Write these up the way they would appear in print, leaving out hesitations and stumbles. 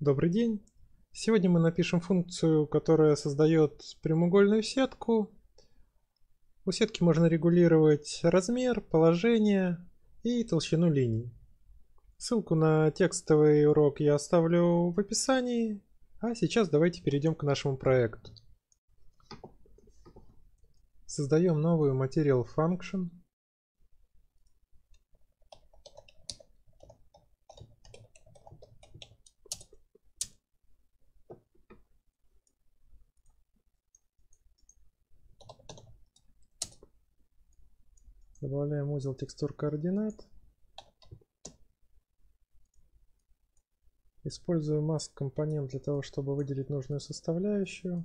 Добрый день. Сегодня мы напишем функцию, которая создает прямоугольную сетку. У сетки можно регулировать размер, положение и толщину линий. Ссылку на текстовый урок я оставлю в описании. А сейчас давайте перейдем к нашему проекту. Создаем новую Material Function. Добавляем узел текстур координат. Использую mask компонент для того, чтобы выделить нужную составляющую.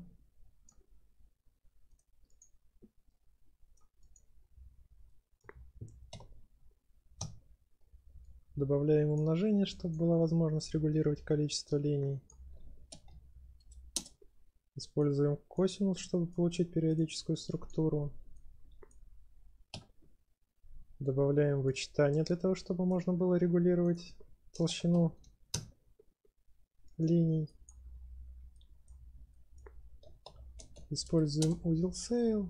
Добавляем умножение, чтобы была возможность регулировать количество линий. Используем косинус, чтобы получить периодическую структуру. Добавляем вычитание для того, чтобы можно было регулировать толщину линий. Используем узел Sail.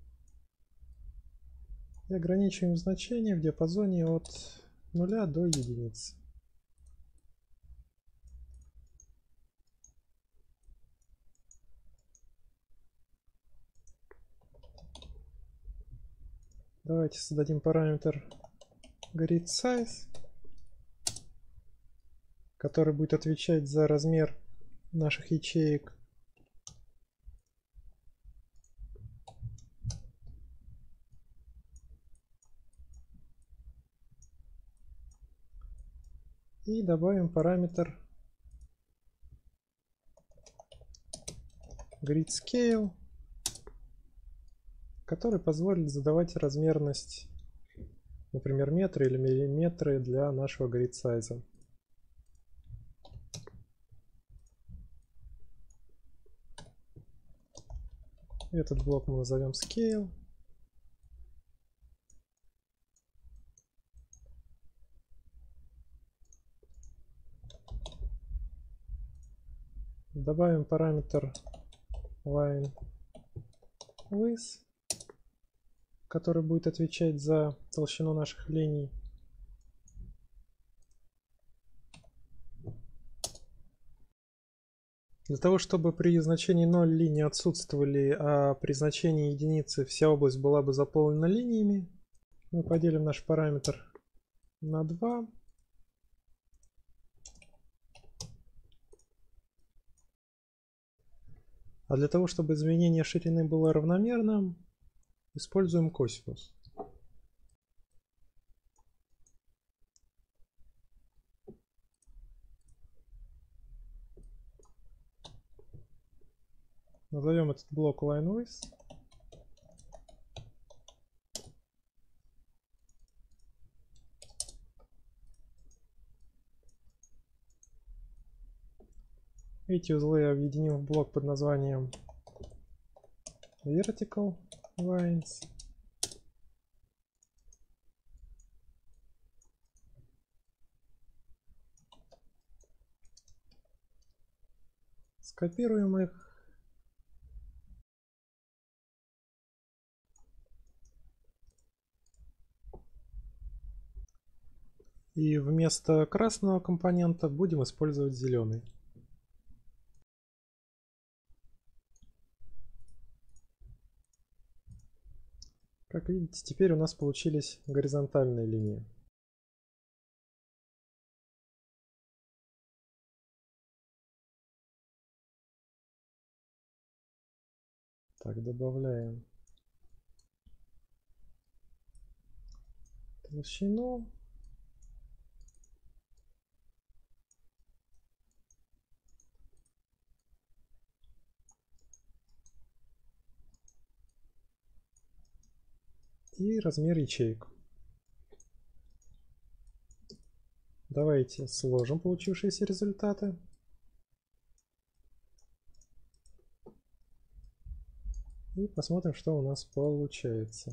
И ограничиваем значение в диапазоне от 0 до 1. Давайте создадим параметр GridSize, который будет отвечать за размер наших ячеек. И добавим параметр GridScale, который позволит задавать размерность, например, метры или миллиметры для нашего grid size. Этот блок мы назовем Scale. Добавим параметр Line Width, который будет отвечать за толщину наших линий. Для того, чтобы при значении 0 линии отсутствовали, а при значении единицы вся область была бы заполнена линиями, мы поделим наш параметр на 2. А для того, чтобы изменение ширины было равномерным, используем косинус. Назовем этот блок LineWidth. Эти узлы объединим в блок под названием Vertical Lines. Скопируем их. И вместо красного компонента будем использовать зеленый. Как видите, теперь у нас получились горизонтальные линии. Так, добавляем толщину. И размер ячеек. Давайте сложим получившиеся результаты. И посмотрим, что у нас получается.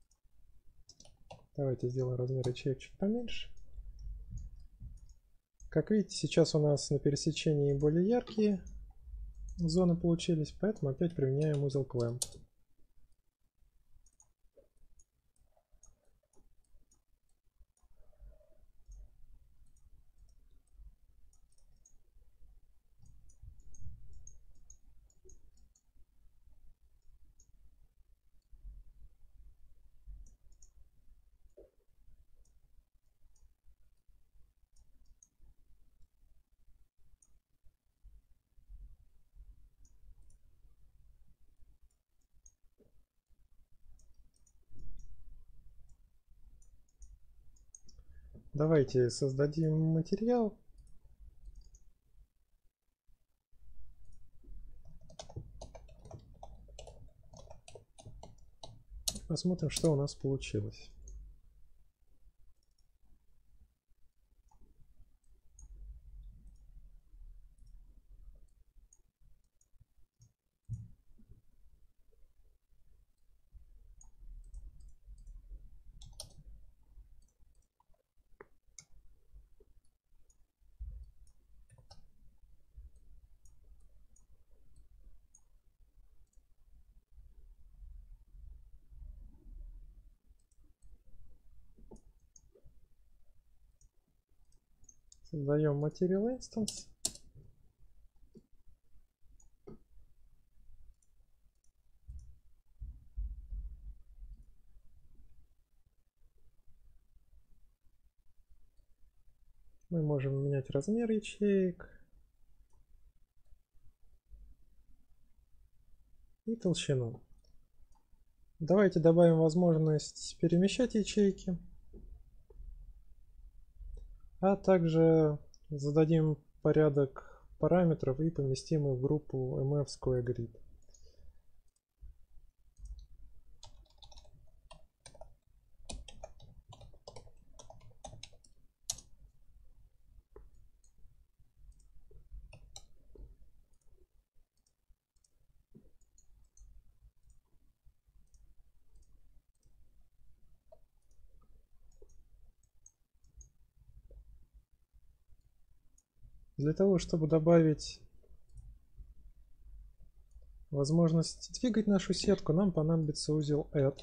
Давайте сделаем размер ячеек чуть поменьше. Как видите, сейчас у нас на пересечении более яркие зоны получились, поэтому опять применяем узел Clamp. Давайте создадим материал. Посмотрим, что у нас получилось. Создаем Material Instance. Мы можем менять размер ячеек и толщину. Давайте добавим возможность перемещать ячейки, а также зададим порядок параметров и поместим их в группу MF Square Grid. Для того, чтобы добавить возможность двигать нашу сетку, нам понадобится узел Add.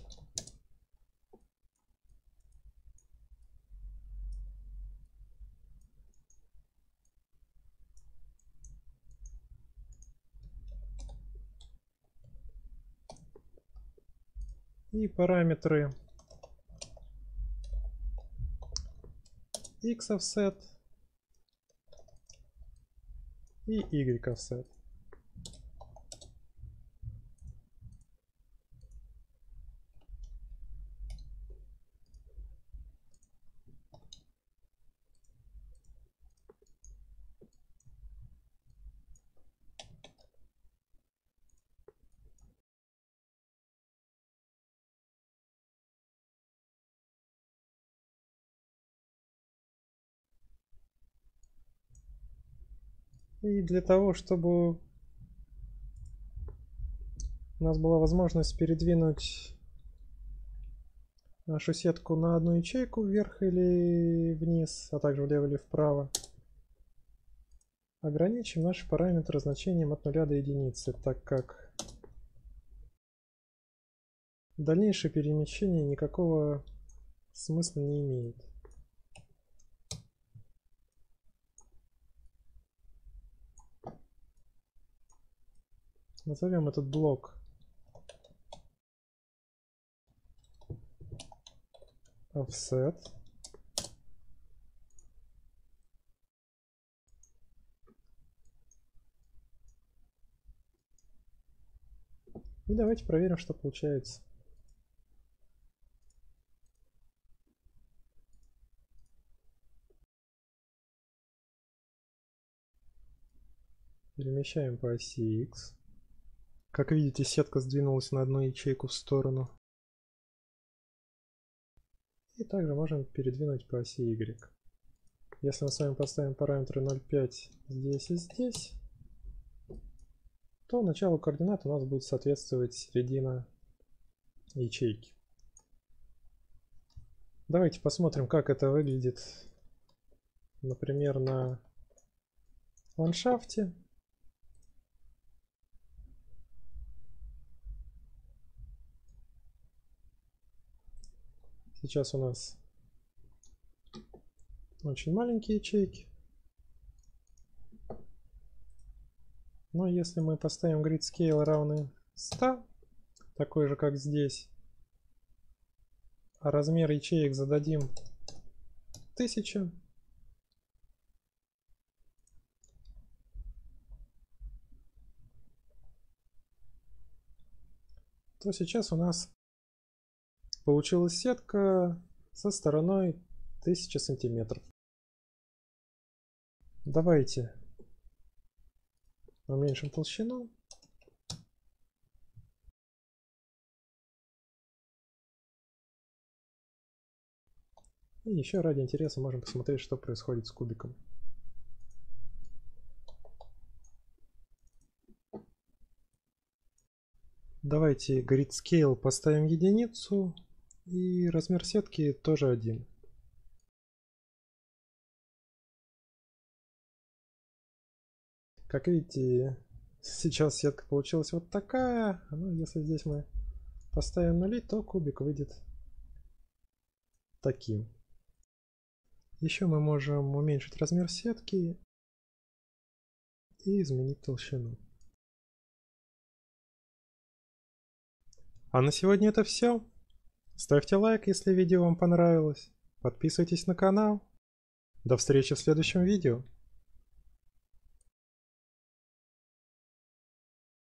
И параметры X offset и Y offset. И для того, чтобы у нас была возможность передвинуть нашу сетку на одну ячейку вверх или вниз, а также влево или вправо, ограничим наши параметры значением от 0 до единицы, так как дальнейшее перемещение никакого смысла не имеет. Назовем этот блок offset. И давайте проверим, что получается. Перемещаем по оси X. Как видите, сетка сдвинулась на одну ячейку в сторону. И также можем передвинуть по оси Y. Если мы с вами поставим параметры 0,5 здесь и здесь, то началу координат у нас будет соответствовать середина ячейки. Давайте посмотрим, как это выглядит например, на ландшафте. Сейчас у нас очень маленькие ячейки. Но если мы поставим grid scale равный 100, такой же как здесь, а размер ячеек зададим 1000, то сейчас у нас получилась сетка со стороной 1000 сантиметров. Давайте уменьшим толщину. И еще ради интереса можем посмотреть, что происходит с кубиком. Давайте grid scale поставим единицу и размер сетки тоже 1. Как видите, сейчас сетка получилась вот такая. Ну, если здесь мы поставим нули, то кубик выйдет таким. Еще мы можем уменьшить размер сетки и изменить толщину. А на сегодня это все. Ставьте лайк, если видео вам понравилось. Подписывайтесь на канал. До встречи в следующем видео.